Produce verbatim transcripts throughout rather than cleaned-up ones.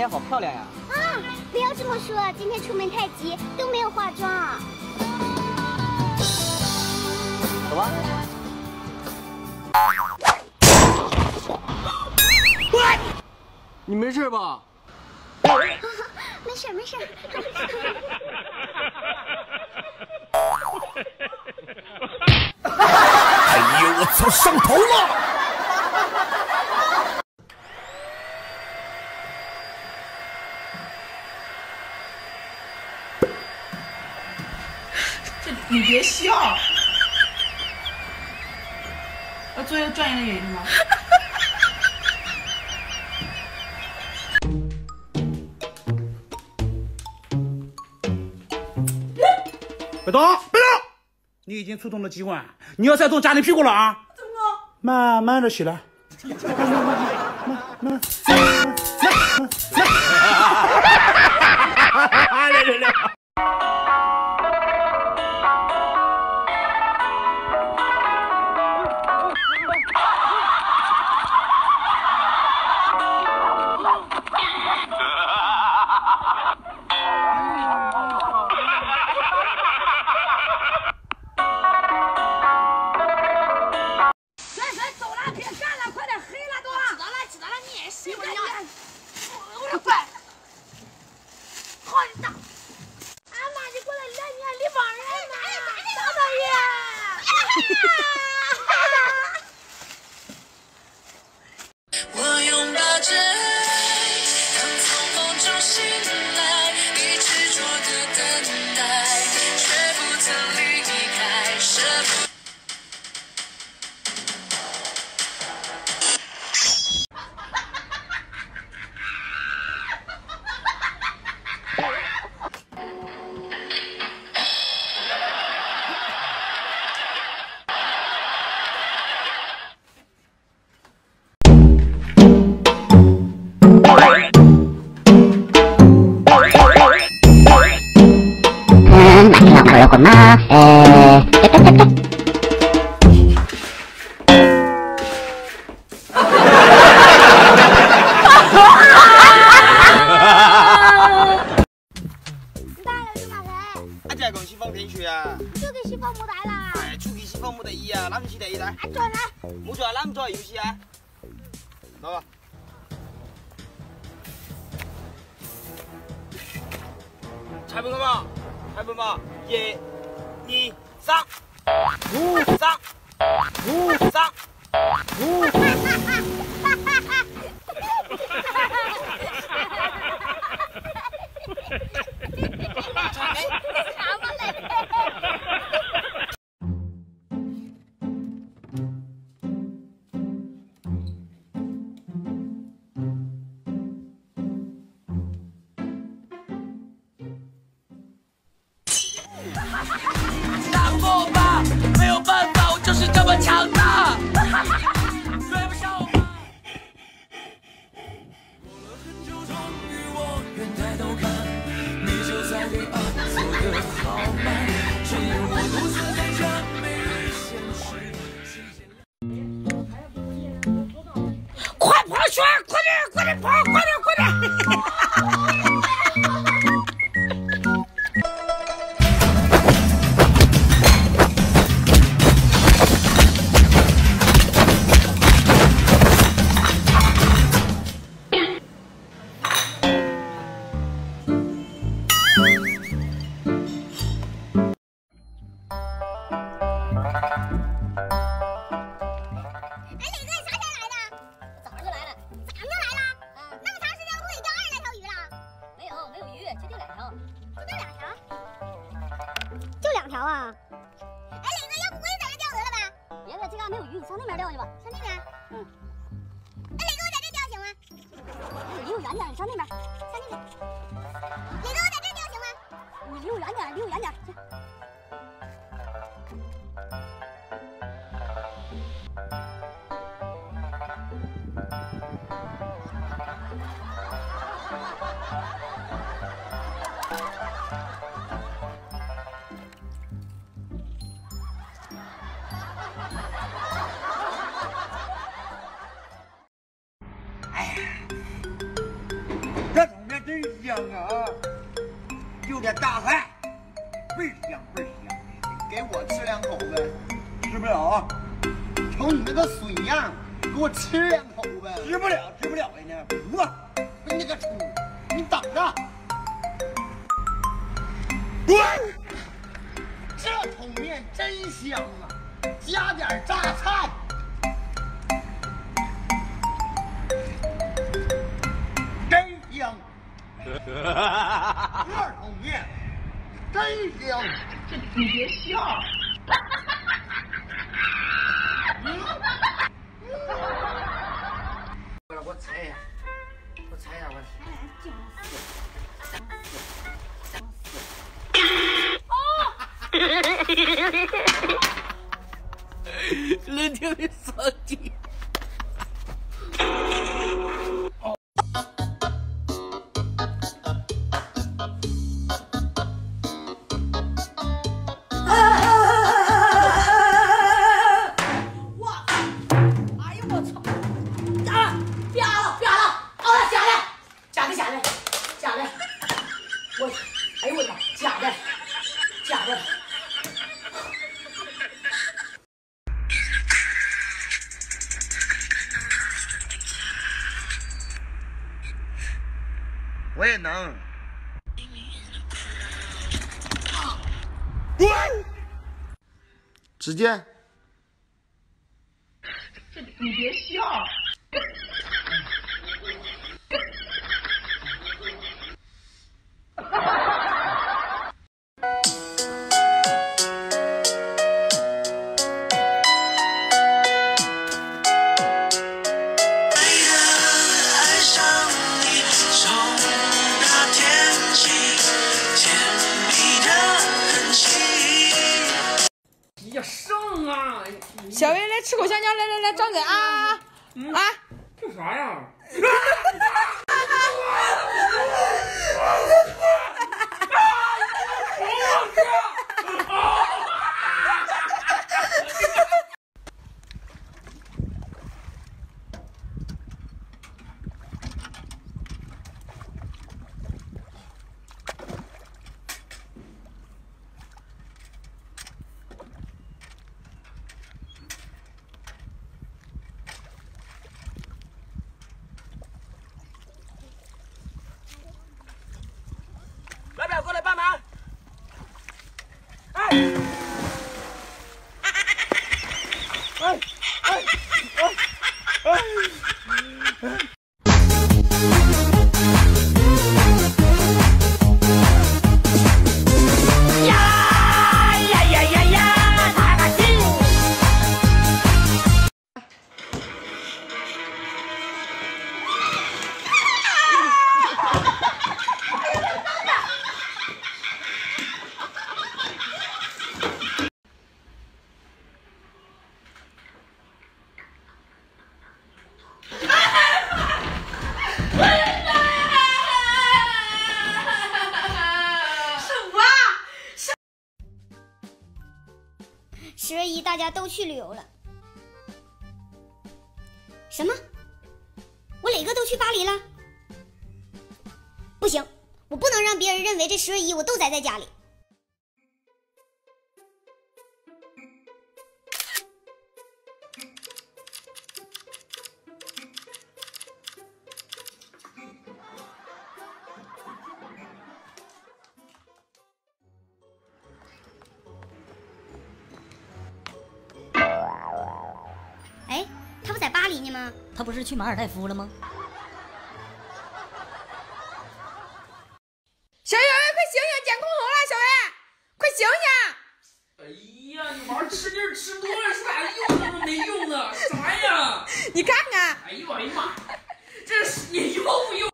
天好漂亮呀！ 啊，不要这么说，今天出门太急，都没有化妆。 走吧。你没事吧？ 没事没事。 哎呦，我操，上头了！ 这你别笑。要做一个专业的演员吗？ 别动，别动！你已经触动了机关，你要再动夹你屁股了啊！ 怎么？ 慢慢的起来，慢慢慢慢慢慢。来来来！ 妈，呃，对对对对。 阿姐讲西方天书啊， 就给西方冇带啦。 哎，出去西方冇得意啊，攬住第二帶。 啊，转来。 冇做啊，攬做遊戲啊。攞啊！裁判噶嘛？裁判嘛？一、二、三，三，三。 打破吧，没有办法，我就是这么强大。追不上我。过了很久，终于我愿抬头看，你就在黑暗，走得好慢，只有我独自在这没人现实。快跑去，快点，快点跑，快点，快点！ 条啊！哎，磊哥，要不我也在这钓鹅了呗？别了，这嘎没有鱼，你上那边钓去吧。上那边？嗯。哎，磊哥，我在这钓行吗？你离我远点，你上那边，上那边。磊哥，我在这钓行吗？你离我远点，离我远点。 这不了啊！瞅你那个水样，给我吃两口呗！吃不了，吃不了人家不了。你个猪，你等着！滚！这桶面真香啊，加点榨菜。真香！二桶面真香！ 这你别笑。 我我猜一下，我猜一下，我。人听你上帝。我也能。滚！直接。 这你别笑。 小薇来吃口香蕉，来来来，张嘴啊啊！ 嗯、 啊！ 这啥呀？ 老表过来帮忙。哎！哎哎哎哎！ 呀呀呀呀呀！他个劲！十月一大家都去旅游了。什么？我磊哥都去巴黎了？不行，我不能让别人认为这十月一我都宅在家里。哎，他不在巴黎呢吗？ 他不是去马尔代夫了吗？ 小薇，快醒醒，监控好了，小薇，快醒醒！ 哎呀，你玩吃劲吃多了，啥用都没用啊！啥呀？ 你看看。 哎呦哎呀妈，这是你用不用？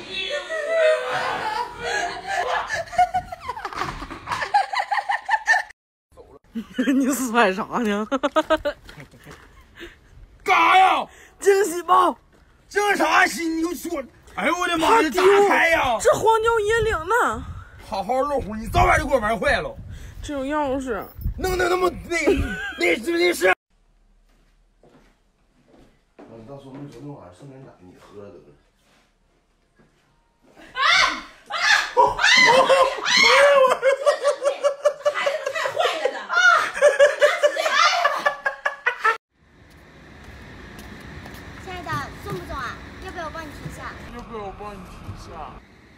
你甩啥呢？ 干啥呀？ 惊喜包！ 惊啥喜？你就说，哎呦我的妈，这咋开呀？ 这荒郊野岭呢。 好好落户，你早晚就给我玩坏了。 这有钥匙。 弄的那么那那是那是。 你到时候没昨天晚上剩点奶，你喝得了。 啊啊！哎呦我！孩子太坏了的啊！哎呀！ 帮你提一下。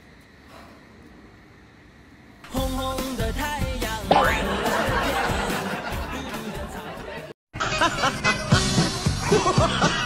红红的太阳。 哈哈哈哈哈！